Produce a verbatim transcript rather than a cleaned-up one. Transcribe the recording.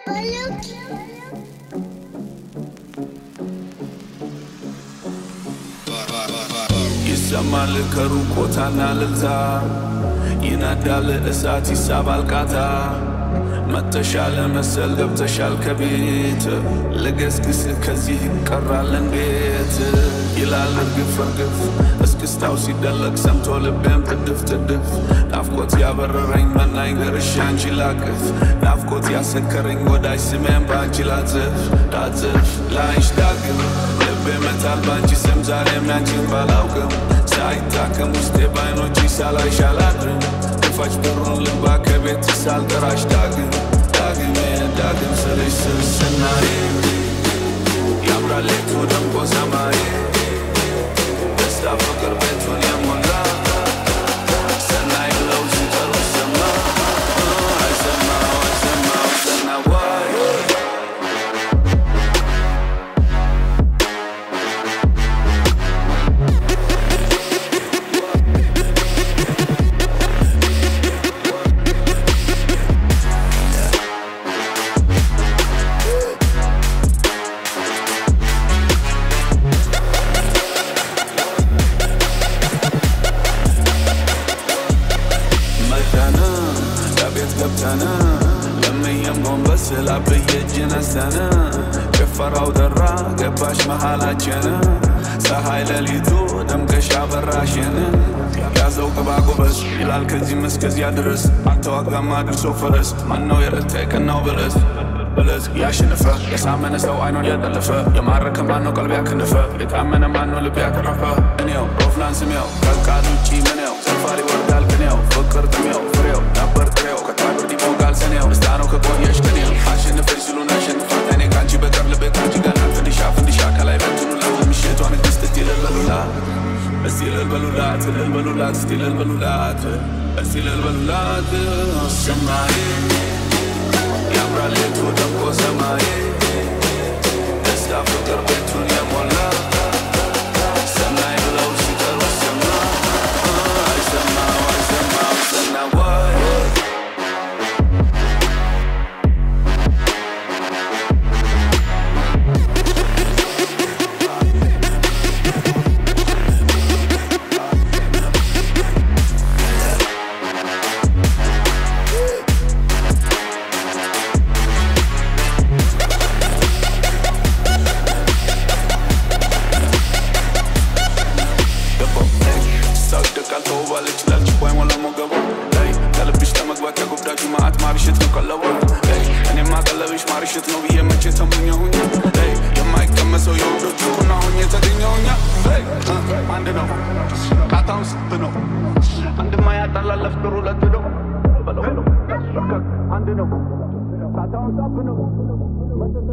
ይሰማል ከሩቆታና ልልታ ይናዳል እሳት ይሳባል ቃታ መተሻለ መሰል ገብተሻል ከቤት ለገስግስ ከዚህ ቀራል እንዴት ይላል እርግፍ እርግፍ እስክስታው ሲደለቅ ሰምቶ ልቤም ትድፍ ትድፍ ናፍቆት ያበረረኝ መናኝ ገርሽ አንቺ ላቅፍ ናፍቆት ያሰከረኝ ወዳጅ ስሜን ባንቺ ላጽፍ ላጽፍ ላይሽ ዳግም ልቤ መታል ባንቺ ስም ዛሬም ያንቺን ባላውቅም ሳይታከም ውስጤ ባይኖች ሳላይሽ አላድርም ክፋች በሩን ልባ ከቤት ሳልጠራሽ ዳግም ዳግም ዳግም ስልሽ ስስናዬ ያምራል ሌቱ ደምቆ ሰማዬ ደስታ ፍቅር ቤቱን የሞላ ሰናይ ብለው ሲጠሩ ሰማ አይሰማው አይሰማው ሰናዋይ ለምየም ጎንበስ ላብዬ እጅን አስተነ ጭፈራው ደራ ገባሽ መሃላችን ፀሐይ ሌሊቱ ደምቀሽ አበራሽን ያዘው ቅባ ጎበዝ ይላል ከዚህም እስከዚያ ድረስ አልተዋጋም አድርሶ ፈረስ ማነው የረታ የቀናው በለስ በለስ ያሸነፈ የሳመነ ሰው አይኑን ያጠለፈ የማረከ ማነው ቀልብ ያከነፈ የታመነ ማነው ልብ ያከረፈ እኔው ሮፍናን ስሜው ከቃል ውጪ ምኔው ሰፋሪ ወርዳል ቅኔው ፍቅር ጥሜው ፍሬው ነበር ጥሬው ከታዱ ዲሞጋል ሰኔው እስታነው ከቆየሽ ቅኔው አሸንፈሽ ስሉን አሸንፋት እኔ ካንቺ በቀር ልቤ ካንቺ ጋር ናት ፍንዲሻ ፍንዲሻ ከላይ በትኑላት ለምሽቷ ንግስት እስቲ ልልበሉላት እስቲ ልልበሉላት ልልበሉላት እስቲ ልልበሉላት እስቲ ልልበሉላት ሰማይ ያምራል ሌቱ ደምቆ ሰማይ ደስታ ፍቅር ቤቱን የሞላ ሰናይ ብለው ሲጠሩ ሰማ አይሰማው አይሰማው ሰናዋይ ማርሽት ነው ብዬ መቼ ተመኘሁኝ የማይቀመሰው የወንዶች ቁና ሆኜ ተገኘሁኛ አንድ ነው ቃታውን ስብ ነው አንድማ ያጣላለፍ ቅሩ ለትደው አንድ ነው ቃታውን ሳብ ነው